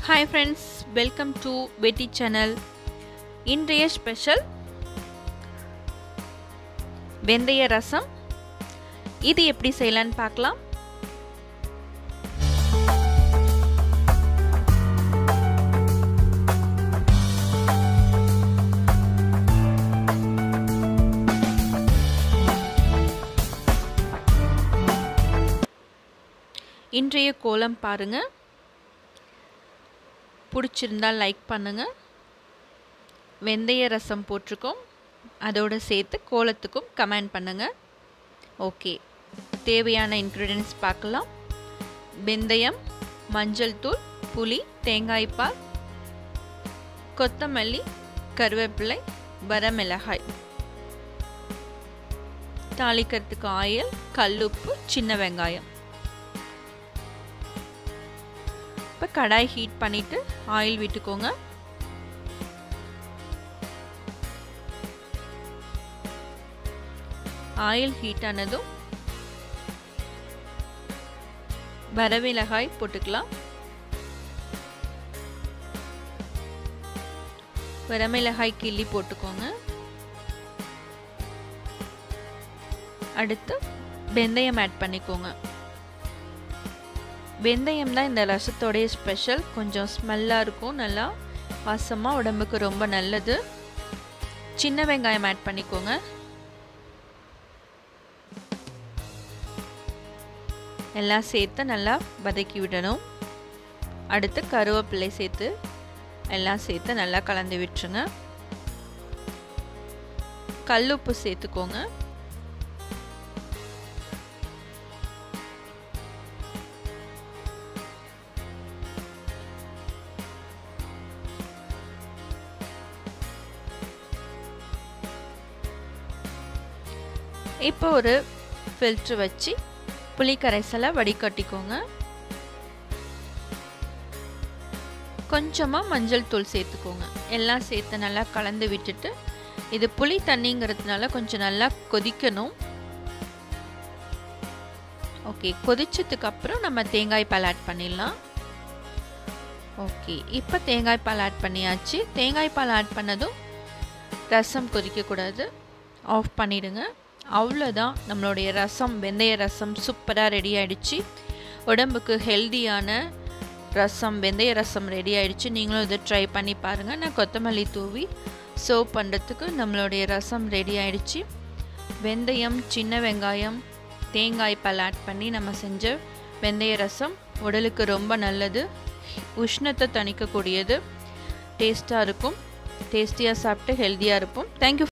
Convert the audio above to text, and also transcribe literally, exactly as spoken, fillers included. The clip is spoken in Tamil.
Hi friends, welcome to Betty channel. இன்றைய ஸ்பெஷல் வெந்தய ரசம். இது எப்படி செய்யலாம்னு பார்க்கலாம். இன்றைய கோலம் பாருங்க. பிடிச்சிருந்தா லைக் பண்ணுங்க. வெந்தய ரசம் போட்டிருக்கோம், அதோட சேர்த்து கோலத்துக்கும் கமெண்ட் பண்ணுங்க. ஓகே, தேவையான இன்க்ரீடியன்ஸ் பார்க்கலாம். வெந்தயம், மஞ்சள் தூள், புளி, தேங்காய் பால், கொத்தமல்லி, கருவேப்பிலை, வரமிளகாய், தாளிக்கிறதுக்கு ஆயில், கல்லுப்பு, சின்ன வெங்காயம். இப்போ கடாய் ஹீட் பண்ணிவிட்டு ஆயில் விட்டுக்கோங்க. ஆயில் ஹீட் ஆனதும் வரமிளகாய் போட்டுக்கலாம். வரமிளகாய் கிள்ளி போட்டுக்கோங்க. அடுத்து வெந்தயம் ஆட் பண்ணிக்கோங்க. வெந்தயம் தான் இந்த ரசத்தோடைய ஸ்பெஷல். கொஞ்சம் ஸ்மெல்லாக இருக்கும், நல்லா வாசமாக, உடம்புக்கு ரொம்ப நல்லது. சின்ன வெங்காயம் ஆட் பண்ணிக்கோங்க. எல்லாம் சேர்த்து நல்லா வதக்கி விடணும். அடுத்து கருவேப்பிலை சேர்த்து எல்லாம் சேர்த்து நல்லா கலந்து விட்டுருங்க. கல்லுப்பு சேர்த்துக்கோங்க. இப்போ ஒரு ஃபில்ட்ரு வச்சு புளி கரைசலை வடிகட்டிக்கோங்க. கொஞ்சமாக மஞ்சள் தூள் சேர்த்துக்கோங்க. எல்லாம் சேர்த்து நல்லா கலந்து விட்டுட்டு, இது புளி தண்ணிங்கிறதுனால கொஞ்சம் நல்லா கொதிக்கணும். ஓகே, கொதிச்சதுக்கு அப்புறம் நம்ம தேங்காய் பால் ஆட் பண்ணிடலாம். ஓகே, இப்போ தேங்காய் பால் ஆட் பண்ணியாச்சு. தேங்காய் பால் ஆட் பண்ணதும் ரசம் கொதிக்கக்கூடாது, ஆஃப் பண்ணிவிடுங்க. அவ்வளோதான், நம்மளுடைய ரசம், வெந்தய ரசம் சூப்பராக ரெடி ஆகிடுச்சு. உடம்புக்கு ஹெல்தியான ரசம், வெந்தய ரசம் ரெடி ஆகிடுச்சு. நீங்களும் இதை ட்ரை பண்ணி பாருங்கள். நான் கொத்தமல்லி தூவி சர்வ் பண்ணுறதுக்கு நம்மளுடைய ரசம் ரெடி ஆகிடுச்சு. வெந்தயம், சின்ன வெங்காயம், தேங்காய் பால் ஆட் பண்ணி நம்ம செஞ்ச வெந்தய ரசம் உடலுக்கு ரொம்ப நல்லது, உஷ்ணத்தை தணிக்கக்கூடியது, டேஸ்ட்டாக இருக்கும். டேஸ்டியாக சாப்பிட்டு ஹெல்த்தியாக இருப்போம். தேங்க்யூ.